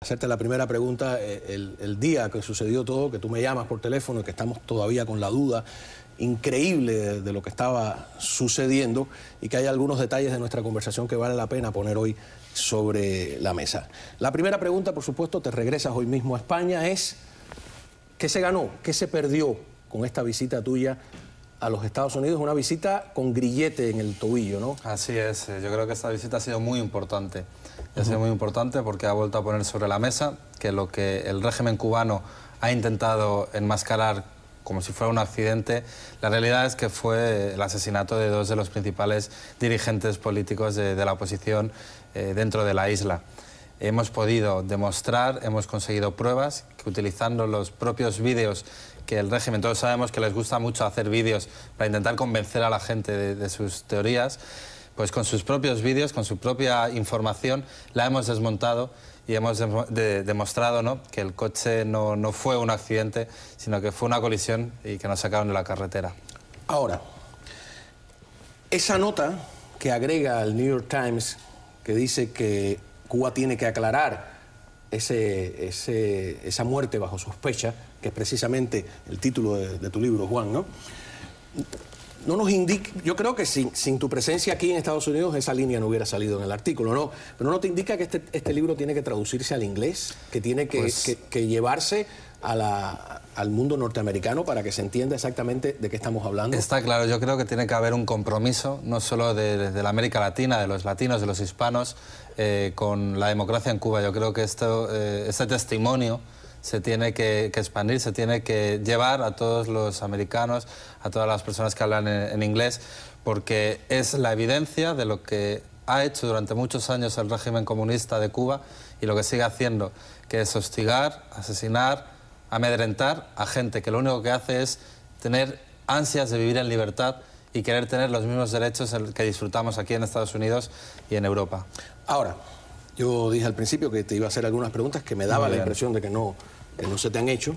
hacerte la primera pregunta. El día que sucedió todo, que tú me llamas por teléfono y que estamos todavía con la duda increíble de lo que estaba sucediendo y que hay algunos detalles de nuestra conversación que vale la pena poner hoy sobre la mesa. La primera pregunta, por supuesto, te regresas hoy mismo a España, es ¿qué se ganó? ¿Qué se perdió con esta visita tuya a los Estados Unidos? Una visita con grillete en el tobillo, ¿no? Así es, yo creo que esta visita ha sido muy importante. Ha sido muy importante porque ha vuelto a poner sobre la mesa que lo que el régimen cubano ha intentado enmascarar como si fuera un accidente, la realidad es que fue el asesinato de dos de los principales dirigentes políticos de la oposición dentro de la isla. Hemos podido demostrar, hemos conseguido pruebas que utilizando los propios vídeos que el régimen, todos sabemos que les gusta mucho hacer vídeos para intentar convencer a la gente de sus teorías, pues con sus propios vídeos, con su propia información, la hemos desmontado y hemos demostrado, ¿no?, que el coche no fue un accidente, sino que fue una colisión y que nos sacaron de la carretera. Ahora, esa nota que agrega el New York Times, que dice que Cuba tiene que aclarar esa muerte bajo sospecha, que es precisamente el título de tu libro, Juan, ¿no? No nos indica, yo creo que sin tu presencia aquí en Estados Unidos esa línea no hubiera salido en el artículo, ¿no? Pero ¿no te indica que este libro tiene que traducirse al inglés? Que tiene que llevarse al mundo norteamericano para que se entienda exactamente de qué estamos hablando. Está claro, yo creo que tiene que haber un compromiso, no solo de la América Latina, de los latinos, de los hispanos, con la democracia en Cuba. Yo creo que este testimonio se tiene que expandir, se tiene que llevar a todos los americanos, a todas las personas que hablan en inglés, porque es la evidencia de lo que ha hecho durante muchos años el régimen comunista de Cuba y lo que sigue haciendo, que es hostigar, asesinar, amedrentar a gente que lo único que hace es tener ansias de vivir en libertad y querer tener los mismos derechos que disfrutamos aquí en Estados Unidos y en Europa. Ahora, yo dije al principio que te iba a hacer algunas preguntas que me daba la impresión de que no se te han hecho,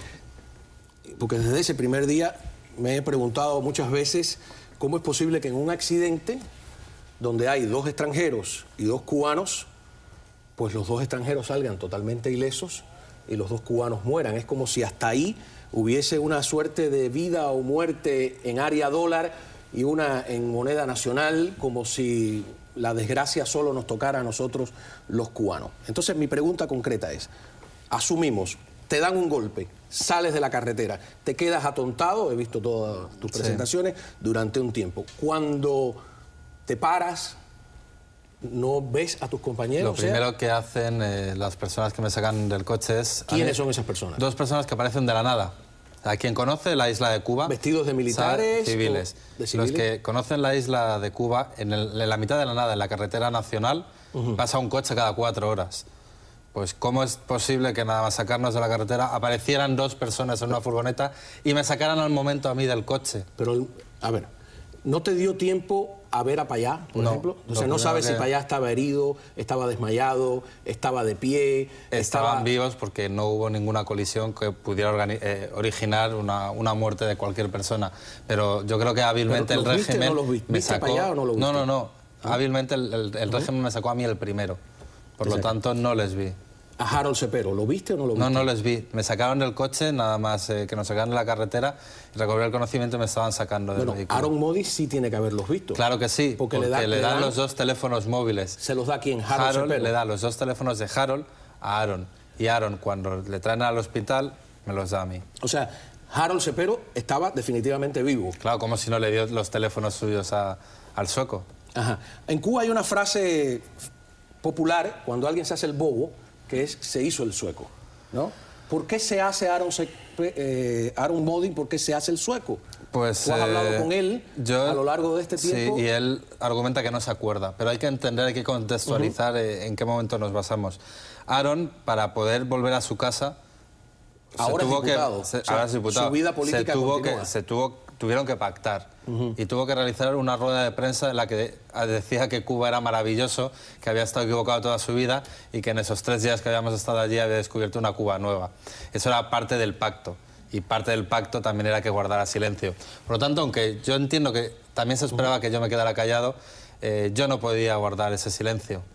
porque desde ese primer día me he preguntado muchas veces cómo es posible que en un accidente donde hay dos extranjeros y dos cubanos, pues los dos extranjeros salgan totalmente ilesos y los dos cubanos mueran. Es como si hasta ahí hubiese una suerte de vida o muerte en área dólar y una en moneda nacional, como si la desgracia solo nos tocara a nosotros los cubanos. Entonces mi pregunta concreta es, asumimos, te dan un golpe, sales de la carretera, te quedas atontado, he visto todas tus presentaciones, durante un tiempo. Cuando te paras, ¿no ves a tus compañeros? Lo primero que hacen las personas que me sacan del coche es... ¿Quiénes son esas personas? Dos personas que aparecen de la nada. A quien conoce la isla de Cuba... ¿Vestidos de militares? Civiles. ¿De civiles? Los que conocen la isla de Cuba, en la mitad de la nada, en la carretera nacional, pasa un coche cada 4 horas. Pues ¿cómo es posible que nada más sacarnos de la carretera aparecieran dos personas en una furgoneta y me sacaran al momento a mí del coche? Pero, a ver, ¿no te dio tiempo a ver a Payá, por ejemplo? O sea, no sabes si Payá estaba herido, estaba desmayado, estaba de pie... Estaban vivos porque no hubo ninguna colisión que pudiera originar una muerte de cualquier persona. Pero yo creo que hábilmente el régimen... ¿No los viste? ¿Viste a Payá o no los viste? No. Hábilmente el régimen me sacó a mí el primero. Por lo tanto, no les vi. ¿A Harold Cepero lo viste o no lo viste? No les vi. Me sacaron del coche, nada más que nos sacaron de la carretera, y recobré el conocimiento y me estaban sacando del vehículo. Aaron Modi sí tiene que haberlos visto. Claro que sí, porque le dan los dos teléfonos móviles. ¿Se los da quién? Harold Cepero. Le da los dos teléfonos de Harold a Aaron. Y Aaron, cuando le traen al hospital, me los da a mí. O sea, Harold Cepero estaba definitivamente vivo. Claro, como si no le dio los teléfonos suyos al sueco. Ajá. En Cuba hay una frase popular, cuando alguien se hace el bobo, que es se hizo el sueco, ¿no? ¿Por qué se hace Aaron Modi? ¿Por qué se hace el sueco? Pues ¿Tú has hablado con él a lo largo de este tiempo? Sí, y él argumenta que no se acuerda, pero hay que entender, hay que contextualizar en qué momento nos basamos. Aaron, para poder volver a su casa... Ahora es diputado. Ahora es diputado. Su vida política tuvieron que pactar y tuvo que realizar una rueda de prensa en la que decía que Cuba era maravilloso, que había estado equivocado toda su vida y que en esos 3 días que habíamos estado allí había descubierto una Cuba nueva. Eso era parte del pacto y parte del pacto también era que guardara silencio. Por lo tanto, aunque yo entiendo que también se esperaba que yo me quedara callado, yo no podía guardar ese silencio.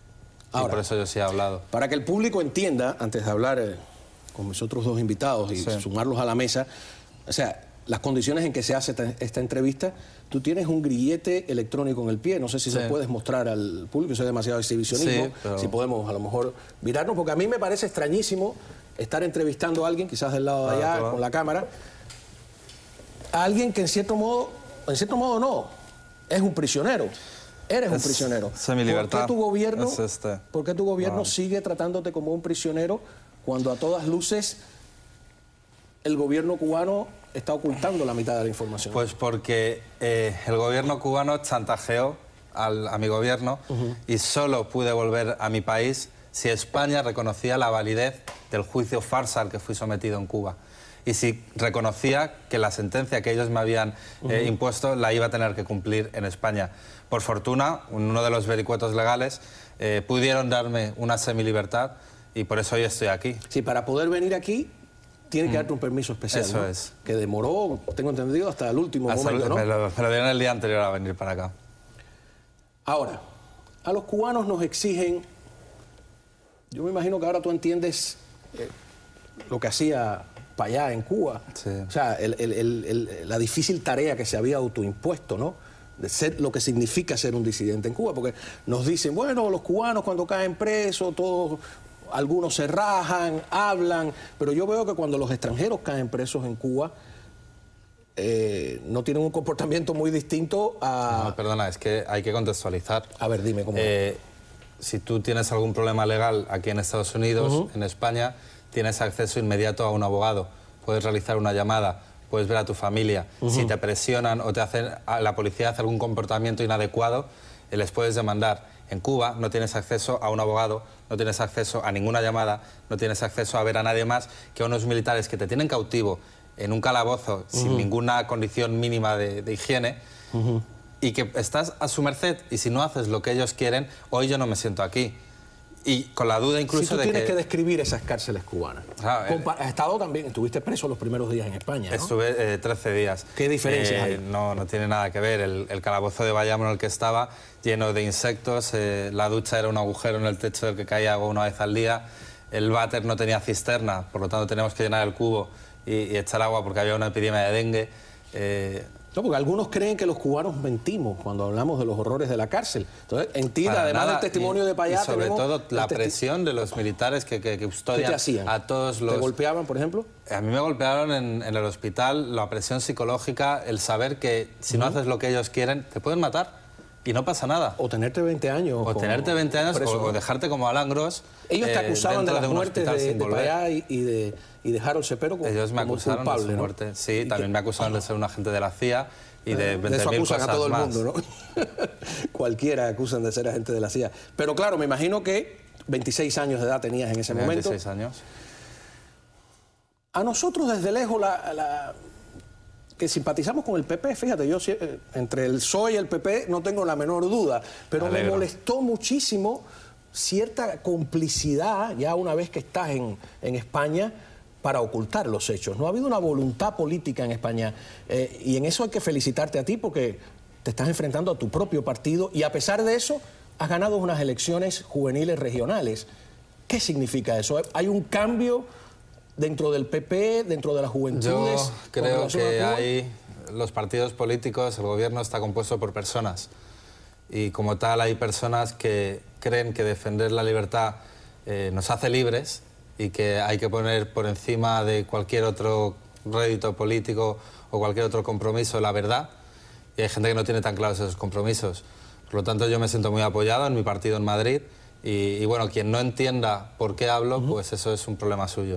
Ahora, y por eso yo sí he hablado. Para que el público entienda, antes de hablar con mis otros dos invitados y sumarlos a la mesa, o sea, las condiciones en que se hace esta entrevista, tú tienes un grillete electrónico en el pie, no sé si se puedes mostrar al público, eso es demasiado exhibicionismo, pero... si podemos a lo mejor virarnos, porque a mí me parece extrañísimo estar entrevistando a alguien, quizás del lado de allá, con la cámara, a alguien que en cierto modo no, es un prisionero. Eres un prisionero. Semilibertad. ¿Por qué tu gobierno sigue tratándote como un prisionero cuando a todas luces el gobierno cubano está ocultando la mitad de la información? Pues porque el gobierno cubano chantajeó a mi gobierno y solo pude volver a mi país si España reconocía la validez del juicio farsa al que fui sometido en Cuba. Y si reconocía que la sentencia que ellos me habían impuesto la iba a tener que cumplir en España. Por fortuna, uno de los vericuetos legales pudieron darme una semilibertad y por eso hoy estoy aquí. Sí, para poder venir aquí tiene que darte un permiso especial, Eso ¿no? es. Que demoró, tengo entendido, hasta el último momento, ¿no? Me lo dieron el día anterior a venir para acá. Ahora, a los cubanos nos exigen... Yo me imagino que ahora tú entiendes lo que hacía para allá en Cuba. Sí. O sea, la difícil tarea que se había autoimpuesto, ¿no? De ser lo que significa ser un disidente en Cuba. Porque nos dicen, bueno, los cubanos cuando caen presos, todos... Algunos se rajan, hablan, pero yo veo que cuando los extranjeros caen presos en Cuba, no tienen un comportamiento muy distinto a... No, perdona, es que hay que contextualizar. A ver, dime cómo... Si tú tienes algún problema legal aquí en Estados Unidos, en España, tienes acceso inmediato a un abogado. Puedes realizar una llamada, puedes ver a tu familia. Si te presionan o la policía hace algún comportamiento inadecuado, les puedes demandar. En Cuba no tienes acceso a un abogado, no tienes acceso a ninguna llamada, no tienes acceso a ver a nadie más que a unos militares que te tienen cautivo en un calabozo sin ninguna condición mínima de higiene y que estás a su merced y si no haces lo que ellos quieren, hoy yo no me siento aquí. Y con la duda incluso de que... Si tú tienes que describir esas cárceles cubanas. Has estado también, estuviste preso los primeros días en España, ¿no? Estuve 13 días. ¿Qué diferencias hay? No tiene nada que ver. El calabozo de Bayamo en el que estaba, lleno de insectos, la ducha era un agujero en el techo del que caía agua una vez al día, el váter no tenía cisterna, por lo tanto teníamos que llenar el cubo y echar agua porque había una epidemia de dengue. No, porque algunos creen que los cubanos mentimos cuando hablamos de los horrores de la cárcel. Entonces, en ti, además del testimonio de Payá, y sobre todo la presión de los militares que custodian a todos los... ¿Te golpeaban, por ejemplo? A mí me golpearon en el hospital, la presión psicológica, el saber que si no haces lo que ellos quieren, te pueden matar y no pasa nada. O tenerte 20 años. O tenerte 20 años o dejarte como Alan Gross. Ellos te acusaban de las muertes de Payá y de Harold Cepero como ellos me acusaron culpable, de su muerte. ¿No? Sí, también me acusaron de ser un agente de la CIA y de 20.000 cosas a todo el más. mundo, ¿no? Cualquiera acusan de ser agente de la CIA. Pero claro, me imagino que 26 años de edad tenías en ese momento. 26 años. A nosotros desde lejos, que simpatizamos con el PP, fíjate, yo entre el PSOE y el PP no tengo la menor duda, pero me molestó muchísimo cierta complicidad, ya una vez que estás en España, para ocultar los hechos. No ha habido una voluntad política en España y en eso hay que felicitarte a ti porque te estás enfrentando a tu propio partido y a pesar de eso has ganado unas elecciones juveniles regionales. ¿Qué significa eso? ¿Hay un cambio dentro del PP, dentro de las juventudes? Yo creo que hay los partidos políticos, el gobierno está compuesto por personas y como tal hay personas que creen que defender la libertad nos hace libres y que hay que poner por encima de cualquier otro rédito político o cualquier otro compromiso la verdad, y hay gente que no tiene tan claros esos compromisos. Por lo tanto, yo me siento muy apoyado en mi partido en Madrid y bueno, quien no entienda por qué hablo, pues eso es un problema suyo.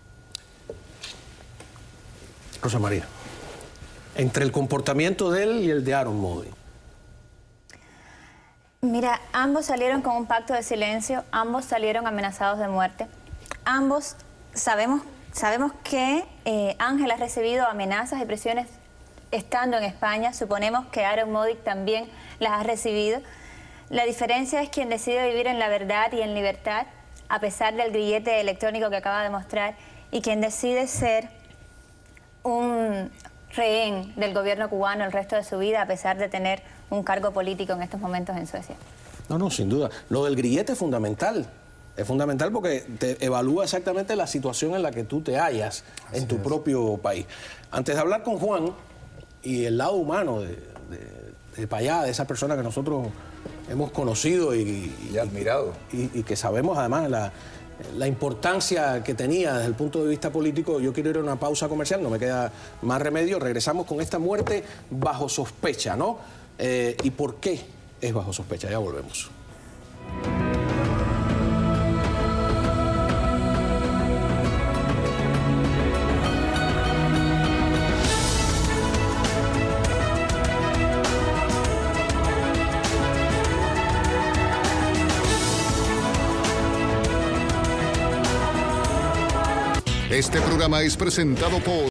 Rosa María, entre el comportamiento de él y el de Aaron Modi. Mira, ambos salieron con un pacto de silencio, ambos salieron amenazados de muerte. Ambos sabemos que Ángel ha recibido amenazas y presiones estando en España. Suponemos que Aaron Modi también las ha recibido. La diferencia es quien decide vivir en la verdad y en libertad, a pesar del grillete electrónico que acaba de mostrar, y quien decide ser un rehén del gobierno cubano el resto de su vida, a pesar de tener un cargo político en estos momentos en Suecia. No, sin duda. Lo del grillete es fundamental. Es fundamental porque te evalúa exactamente la situación en la que tú te hallas en tu propio país. Antes de hablar con Juan y el lado humano de Payá, de esa persona que nosotros hemos conocido y admirado. Y que sabemos además la importancia que tenía desde el punto de vista político, yo quiero ir a una pausa comercial, no me queda más remedio. Regresamos con esta muerte bajo sospecha, ¿no? ¿Y por qué es bajo sospecha? Ya volvemos. Este programa es presentado por